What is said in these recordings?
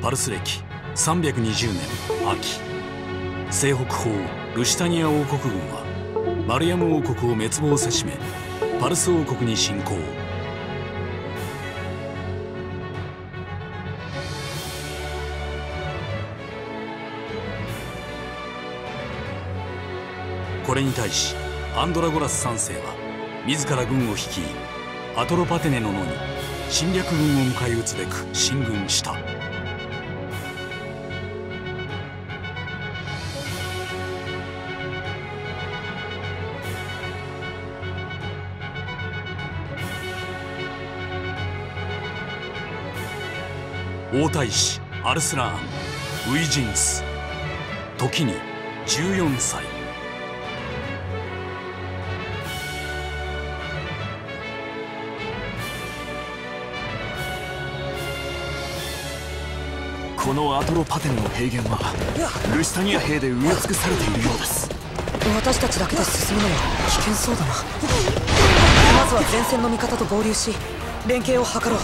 パルス歴320年秋、西北方ルシタニア王国軍はマルヤム王国を滅亡せしめパルス王国に侵攻。これに対しアンドラゴラス3世は自ら軍を率いアトロパテネの野に侵略軍を迎え撃つべく進軍した。王太子アルスラーン・ウィジンス、時に14歳。 このアトロパテネの平原はルシタニア兵で埋め尽くされているようです。 私たちだけで進むのは危険そうだな。まずは前線の味方と合流し連携を図ろう。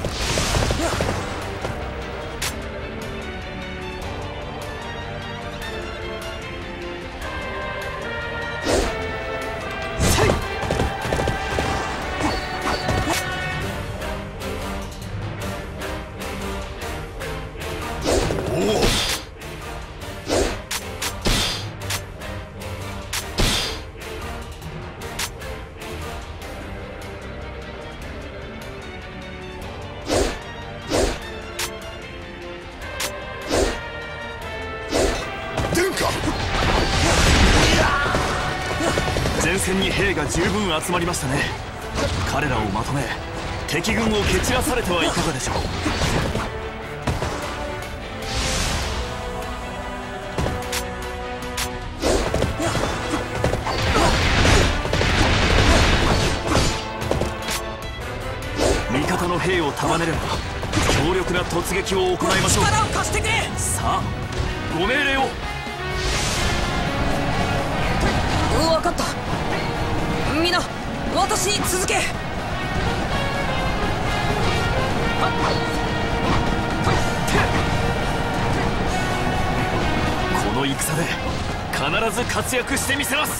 前線に兵が十分集まりましたね。彼らをまとめ敵軍を蹴散らされてはいかがでしょう。味方の兵を束ねれば強力な突撃を行いましょう。 力を貸してくれ。 さあご命令を。 分かった。みんな私に続け。 この戦で必ず活躍してみせます。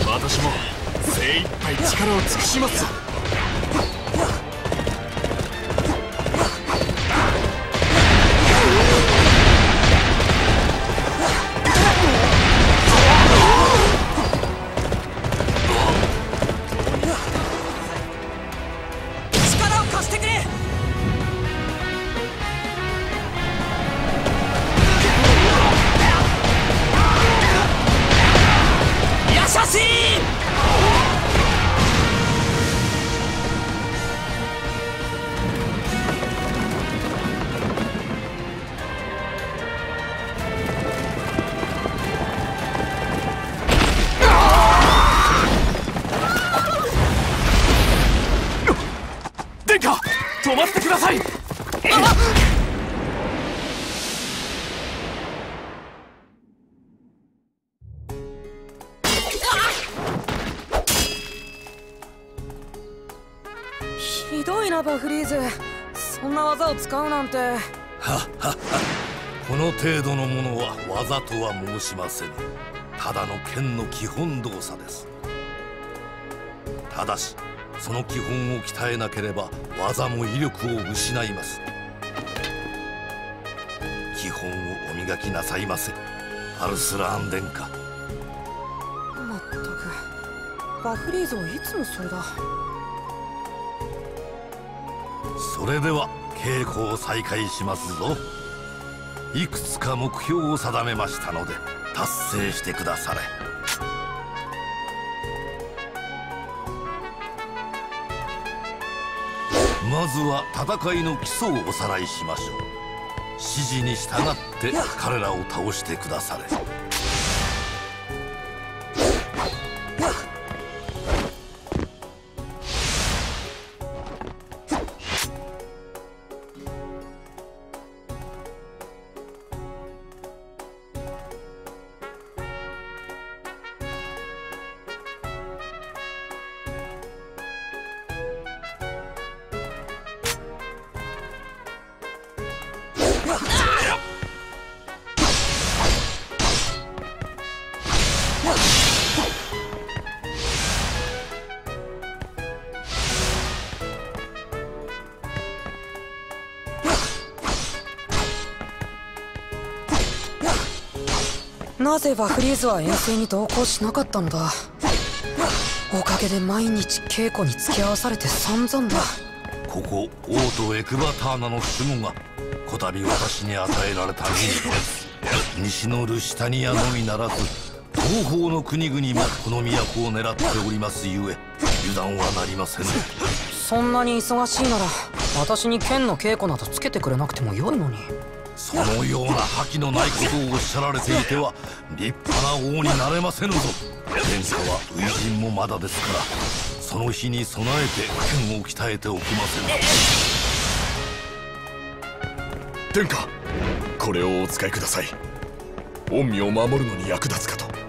私も精一杯力を尽くしますぞ。 力を貸してくれ。優しい。 殿下、止まってください。 ひどいなバフリーズ、そんな技を使うなんて。 はっはっは。この程度のものは技とは申しません。ただの剣の基本動作です。ただしその基本を鍛えなければ技も威力を失います。基本をお磨きなさいませ、アルスラーン殿下。 まったくバフリーズはいつもそれだ。 それでは稽古を再開しますぞ。いくつか目標を定めましたので達成してくだされ。まずは戦いの基礎をおさらいしましょう。指示に従って彼らを倒してくだされ。 なぜバフリーズは遠征に同行しなかったのだ。おかげで毎日稽古に付き合わされて散々だ。 ここ王都エクバターナの守護がこたび私に与えられた任務です。西のルシタニアのみならず東方の国々もこの都を狙っておりますゆえ油断はなりません。 そんなに忙しいなら私に剣の稽古などつけてくれなくてもよいのに。 そのような覇気のないことをおっしゃられていては立派な王になれませぬぞ。殿下は初陣もまだですからその日に備えて剣を鍛えておきません。 殿下、これをお使いください。御身を守るのに役立つかと。